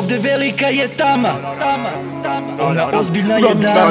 Ovdje velika je tama, ona ozbiljna je dama.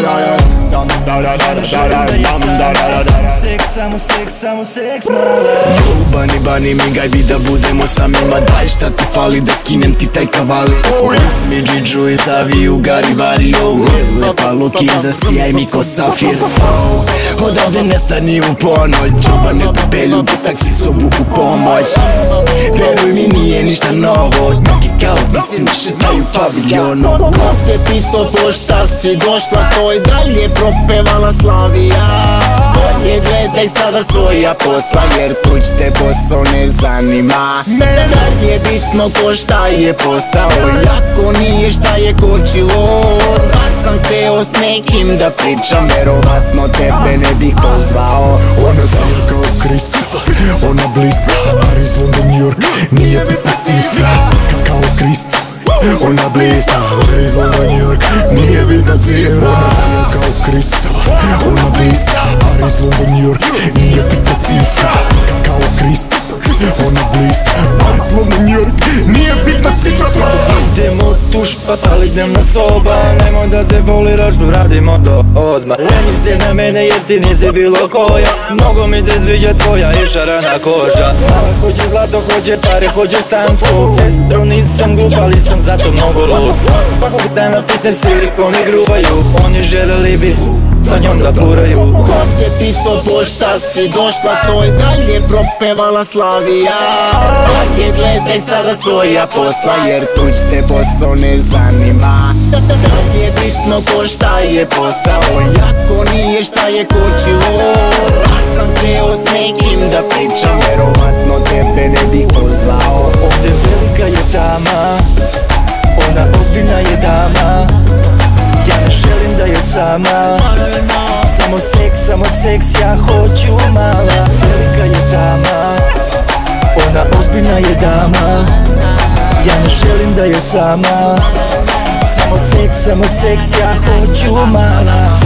Samo seks, mala. Bani, migaj bi da budemo samima. Daj šta ti fali da skinem ti taj kavali. Uzmi džidžu i zavi u garivari. Lepa lukiza, sijaj mi ko safir. Odavde ne stani u ponoć. Čobane popelju do taksi sobu u pomoć. Veruj mi nije ništa novo. Neki kao ti se ne šetaju paviljonom. Ko te pito pošta si došla, to i dalje propevala Slavija. Bolje gledaj sada svoja posla, jer tuđ te posao ne zanima. Da je bitno ko šta je postao, jako nije šta je kočilo. Da sam hteo s nekim da pričam, verovatno tebe ne bih pozvao. Ona sir kao Krista, ona blista. Paris, London, New York, nije bitna cifra. Kao Krista, ona blista. Paris, London, New York, nije bitna cifra. Ona sir kao Krista, ona blista. Paris, London, New York, nije bitna cifra. Kao Krista, ona blista. Paris, London, New York, nije bitna cifra. Idemo tuš pa pali dnevna soba. Nemoj da se voliraš, no radimo do odmah. Meni se na mene jer ti nisi bilo koja. Mnogo mi se sviđa tvoja i šarana koža. Hoće zlato, hoće pare, hoće stansko. Sestro nisam glup, ali sam zato mnogo lud. Svakog dana fitness silikoni gruvaju. Oni želeli bi sa njom da furaju. Ko te pito pošta si došla, to i dalje propevala Slavija. Bolje gledaj sada svoja posla, jer tuđ te posao ne zanima. Da je bitno ko šta je postao, jako nije šta je kočilo. Ja sam hteo s nekim da pričam, verovatno tebe ne bih pozvao. Ovdje velika je dama, ona ozbiljna je dama. Ja ne želim da je sama. Samo seks, ja hoću mala. Velika je dama, ona ozbiljna je dama. Ja ne želim da je sama. Samo seks, ja hoću mala.